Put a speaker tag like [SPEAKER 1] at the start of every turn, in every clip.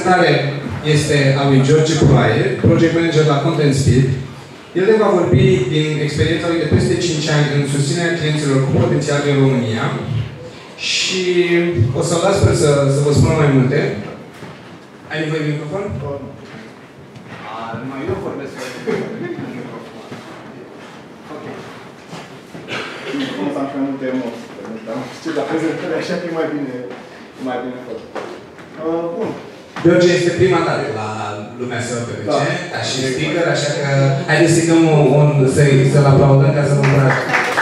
[SPEAKER 1] prezentare este a lui George Pulaie, project manager la Content Speed. El ne va vorbi din experiența lui de peste 5 ani în susținerea clienților cu potențial din România și o să-l las să vă spună mai multe. Ai nevoie de microfon?
[SPEAKER 2] Numai eu vorbesc cu microfon. Ok. Nu am mai multe emoții. Știu la prezentare, așa că e mai bine fost. Bun.
[SPEAKER 1] George este prima dată la lumea SOPPC, ca și speaker, așa că haideți să-i dăm să-l aplaudăm ca să vă încurajăm.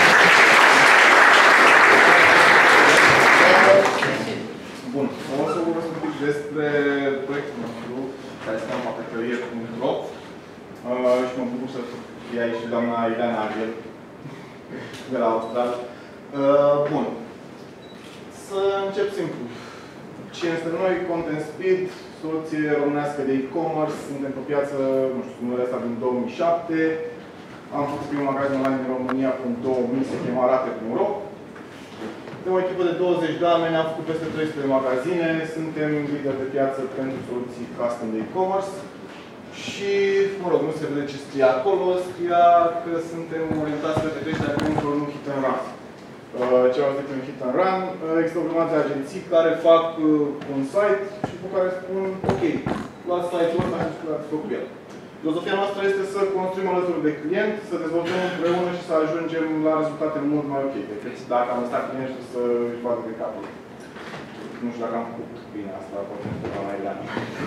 [SPEAKER 2] Bun. O să vorbesc un pic despre proiectul nostru, care se cheamă papeterie.ro și mă bucur să fie aici și doamna Ileana Ariel de la Austral. Bun. Să încep simplu. Cine este noi? Content Speed, soluție românească de e-commerce. Suntem pe piață, nu știu, numele ăsta din 2007. Am făcut primul magazin online din România în 2000, se chema Rate.ro. De o echipă de 20 de oameni, am făcut peste 300 de magazine. Suntem lider de piață pentru soluții custom de e-commerce. Și, mă rog, nu se vede ce scrie acolo. Scria că suntem orientați pe creșterea pentru un hit and run. Ce au zis un hit and run. Există o grămadă de agenții care fac un site și cu care spun ok, luați site-ul ăsta și luați cu el. Filozofia noastră este să construim alături de client, să dezvoltăm împreună și să ajungem la rezultate mult mai ok decât dacă am lăsat clientul să își vadă de capul. Nu știu dacă am făcut bine asta, poate nu știu la Ileana.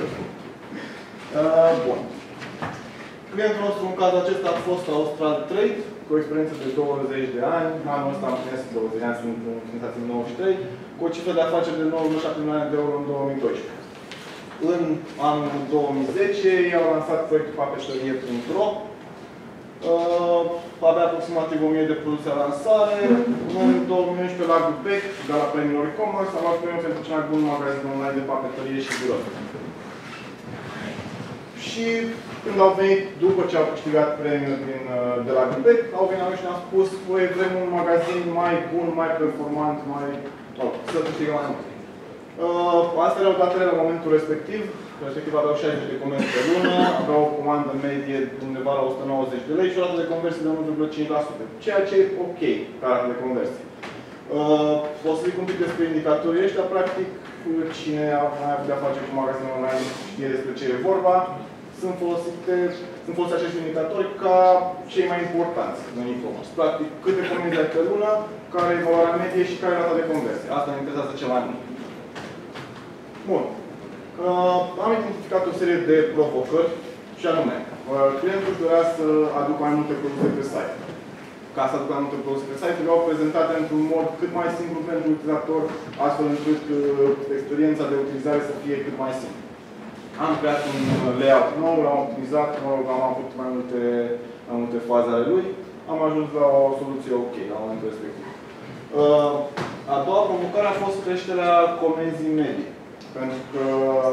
[SPEAKER 2] Bun. Clientul nostru în cazul acesta a fost Austral Trade, cu o experiență de 20 de ani. Anul ăsta am primit 20 de ani, sunt în 93, cu o cifră de afaceri de 9,7 milioane de euro în 2012. În anul 2010, ei au lansat proiectul papeterie.ro. Avea aproximativ 1000 de produse la lansare. În 2011, la Grupec, de la Premiul e-commerce, am luat premiul pentru cel mai bun magazin online de papeterie și birou. Și când au venit, după ce au câștigat premiul de la Grupec, au venit și ne-au spus că vrem un magazin mai bun, mai performant, să câștigăm mai mult. Astea erau datele la momentul respectiv. Respectiv aveau 60 de comenzi pe lună, aveau o comandă medie undeva la 190 de lei și o rată de conversie de 1,5%. Ceea ce e ok ca rată de conversie. O să zic un pic despre indicatorii ăștia. Practic, cine a mai avut de-a face cu magazinul online știe despre ce e vorba. Sunt folosiți acești indicatori ca cei mai importanți în e-commerce. Practic, câte comenzi ai pe lună, care e valoarea medie și care e rata de conversie. Asta ne interesează cel mai mult. Bun. Am identificat o serie de provocări și anume, clientul își dorea să aducă mai multe produse pe site. Ca să aducă mai multe produse pe site, le-au prezentate într-un mod cât mai simplu pentru utilizator, astfel încât experiența de utilizare să fie cât mai simplă. Am creat un layout nou, l-am optimizat, am avut mai multe faze ale lui, am ajuns la o soluție ok la momentul respectiv. A doua provocare a fost creșterea comenzii medii. Pentru că,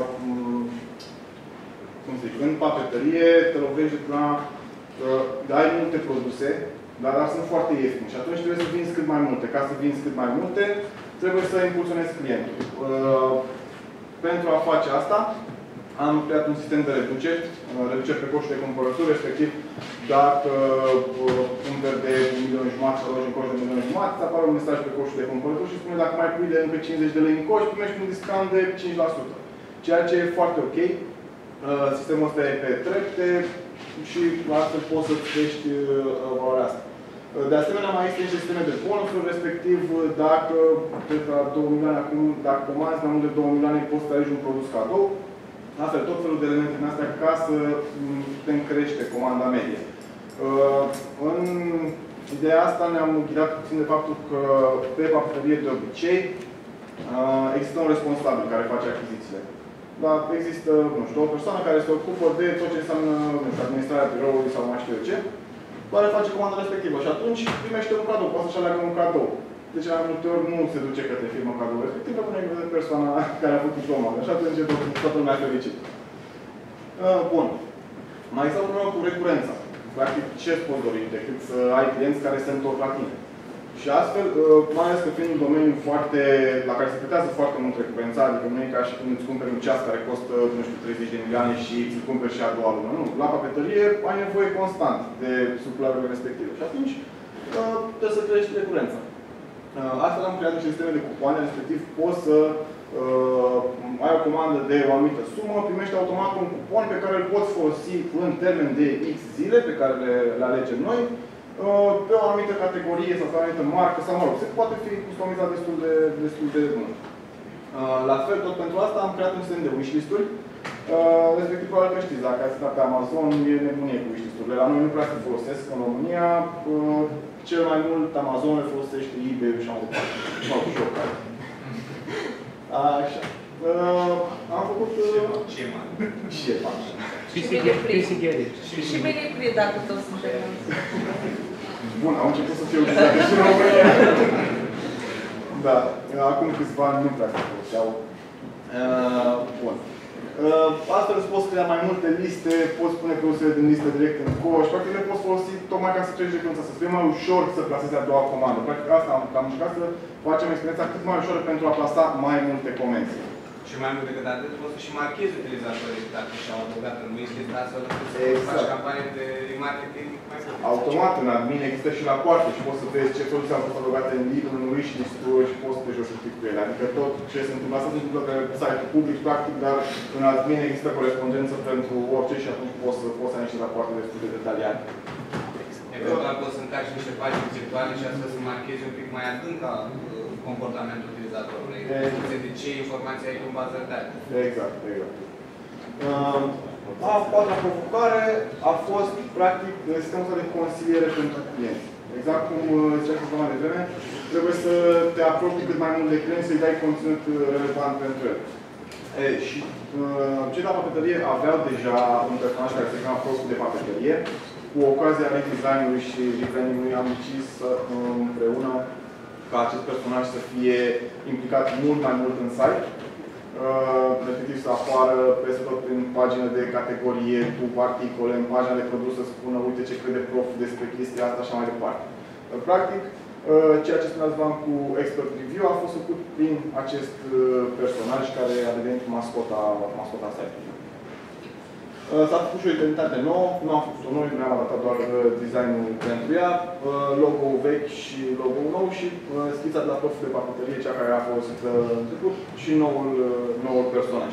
[SPEAKER 2] cum zic, în papeterie te lovești de problema că ai multe produse, dar sunt foarte ieftine. Și atunci trebuie să vinzi cât mai multe. Ca să vinzi cât mai multe, trebuie să impulsionezi clientul. Pentru a face asta, am creat un sistem de reduceri pe coșul de cumpărături, respectiv dacă cumperi de 1,5 milion sau rogi în coș de 1,5 milion, îți apare un mesaj pe coșul de cumpărături și spune dacă mai pui de încă 50 de lei în coș, primești un discount de 5%. Ceea ce e foarte ok. Sistemul ăsta e pe trepte și astfel poți să-ți crești valoarea asta. De asemenea, mai există niște sisteme de bonusuri, respectiv dacă de la 2 milioane acum, dacă comanzi mai mult de 2 milioane, poți să alegi un produs cadou. Astfel, tot felul de elemente din astea ca să putem crește comanda medie. În ideea asta ne-am ghidat puțin de faptul că pe papeterie de obicei există un responsabil care face achizițiile. Dar există, nu știu, o persoană care se ocupă de tot ce înseamnă, nu știu, administrarea biroului sau mai știu eu ce, care face comanda respectivă. Și atunci primește un cadou, poate să-și aleagă un cadou. De ce mai multe ori nu se duce către firma cadou respectiv, pentru că nu e persoana care a făcut comanda. Și atunci e toată lumea fericit. Bun. Mai există o problemă cu recurența. Practic, ce îți poți dori decât să ai clienți care se întorc la tine? Și astfel, mai ales că fiind un domeniu foarte, la care se plătează foarte mult recurența, adică nu e ca și când îți cumperi un ceas care costă, nu știu, 30 de milioane și îți cumperi și a doua lună. Nu, la papetărie ai nevoie constant de suplurile respective. Și atunci trebuie să crești recurența. Astfel am creat niște sisteme de cupoane, respectiv poți să ai o comandă de o anumită sumă, primești automat un cupon pe care îl poți folosi în termen de X zile, pe care le alegem noi, pe o anumită categorie sau pe o anumită marcă, sau mă rog, se poate fi customizat destul de bun. La fel, tot pentru asta am creat un sistem de wishlist-uri, respectiv probabil că știți, dacă ați stat pe Amazon, e nebunie cu wishlist-urile. La noi nu prea se folosesc în România, cel mai mult Amazon le folosește eBay-ul și așa mai departe. Mă rog, și eu care. Așa. Am făcut...
[SPEAKER 1] Ce e mare?
[SPEAKER 2] Și e mare.
[SPEAKER 3] Și Belicri, dacă tot suntem.
[SPEAKER 2] Bun, au început să fie utilizate și în România. Da, acum câțiva ani nu prea se foloseau. Bun. Astfel îți poți crea mai multe liste, poți pune produsele din listă direct în coș, practic le poți folosi tocmai ca să treci de căunță, să fie mai ușor să plasezi a doua comandă. Practic asta am încercat să facem experiența cât mai ușor pentru a plasa mai multe comenzi.
[SPEAKER 1] Și mai mult decât atât, poți să și marchezi utilizatorii dacă și-au adăugat în wishlist, astfel încât să faci campanie de marketing mai bine.
[SPEAKER 2] Automat, în admin există și rapoarte și poți să vezi ce soluții au fost adăugate în lead, în wishlist-uri și poți să te joci un pic cu ele. Adică tot ce se întâmplă, asta se întâmplă pe site-ul public, practic, dar în admin există corespondență pentru orice și atunci poți să ai niște rapoarte destul de detaliate.
[SPEAKER 1] Eventual poți să încarci niște pagini virtuale și astfel să marchezi un pic mai adânc comportamentul utilizatorului. De ce informații ai în bază de date.
[SPEAKER 2] Exact. A patra provocare a fost, practic, sistemul de consiliere pentru clienți. Exact cum ziceam câteva mai devreme, trebuie să te apropii cât mai mult de clienți, să-i dai conținut relevant pentru el. Și cei de la papetărie aveau deja un personaj care se cheamă prostul de papetărie. Cu ocazia redesignului și rebranding-ului am decis împreună ca acest personaj să fie implicat mult mai mult în site, respectiv să apară peste tot prin pagina de categorie, cu articole, în pagina de produs să spună uite ce crede prof despre chestia asta și așa mai departe. Practic, ceea ce spuneam cu Expert Review a fost făcut prin acest personaj care a devenit mascota site-ului. S-a făcut și o identitate nouă, nu am făcut-o noi, ne-am adaptat doar designul pentru ea, logo-ul vechi și logo-ul nou și schița de la profil de papetărie, cea care a folosit în trecut, și noul personaj.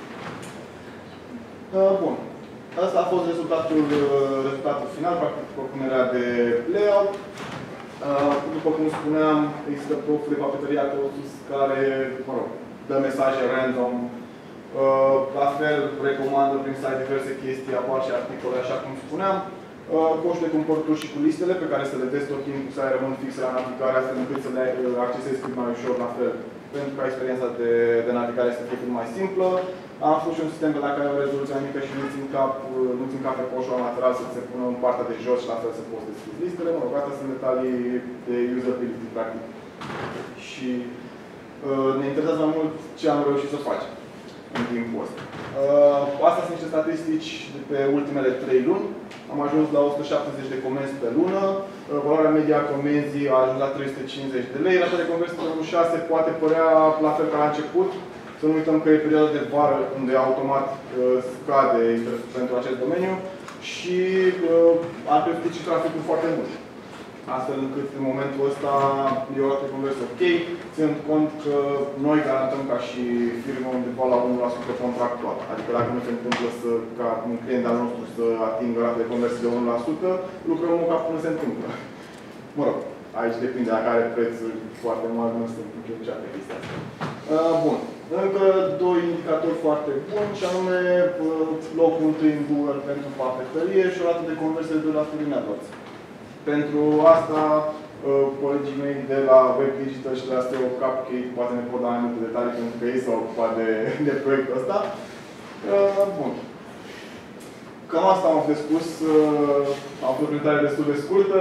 [SPEAKER 2] Bun. Asta a fost rezultatul final, practic propunerea de layout. După cum spuneam, există profil de papetărie acolo sus care, mă rog, dă mesaje random. La fel, recomandă prin site diverse chestii, apar și articole, așa cum spuneam. Coșul de cumpărături și cu listele pe care să le vezi tot timpul, să ai rămân fixe la navigare, astfel încât să le accesezi cât mai ușor, la fel, pentru ca experiența de navigare să fie cât mai simplă. Am făcut și un sistem pe care are rezoluția mică și nu țin cap pe coșul lateral să se pună în partea de jos și la fel să poți deschizi listele. Mă rog, astea sunt detalii de usability, practic. Și ne interesează mai mult ce am reușit să facem în timpul ăsta. Astea sunt niște statistici de pe ultimele 3 luni. Am ajuns la 170 de comenzi pe lună. Valoarea media a comenzii a ajuns la 350 de lei. Rata de conversii pe lunul 6 poate părea la fel ca la început. Să nu uităm că e perioada de vară unde automat scade interesul pentru acest domeniu și a crescut și traficul foarte mult. Astfel încât în momentul ăsta e o rată de conversie ok, ținând cont că noi garantăm ca și firmă undeva la 1% contractual. Adică dacă nu se întâmplă ca un client al nostru să atingă rată de conversie de 1%, lucrăm ca până se întâmplă. Mă rog, aici depinde, dacă are prețuri foarte mari, nu se întâmplă niciodată chestia asta. Bun. Încă 2 indicatori foarte buni, și anume locul întâi în Google pentru papetărie și o rată de conversie de 2% din AdWords. Pentru asta, colegii mei de la Web Digital și de la SEO Cupcake poate ne pot da mai multe detalii pentru că ei s-au ocupat de proiectul ăsta. Bun. Cam asta am avut de spus. Am fost o prezentare destul de scurtă.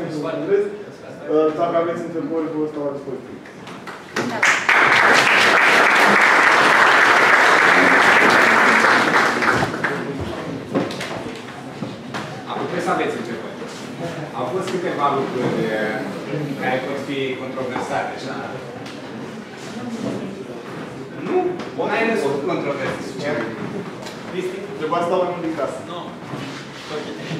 [SPEAKER 2] Dacă aveți întrebări, vă stau la dispoziție.
[SPEAKER 1] Acum trebuie să aveți întrebări. Au fost câteva lucruri
[SPEAKER 4] care pot fi controversate, așa. Nu? N-ai născut controverse.
[SPEAKER 2] Trebuia să dau mai mult din casă.
[SPEAKER 5] Nu.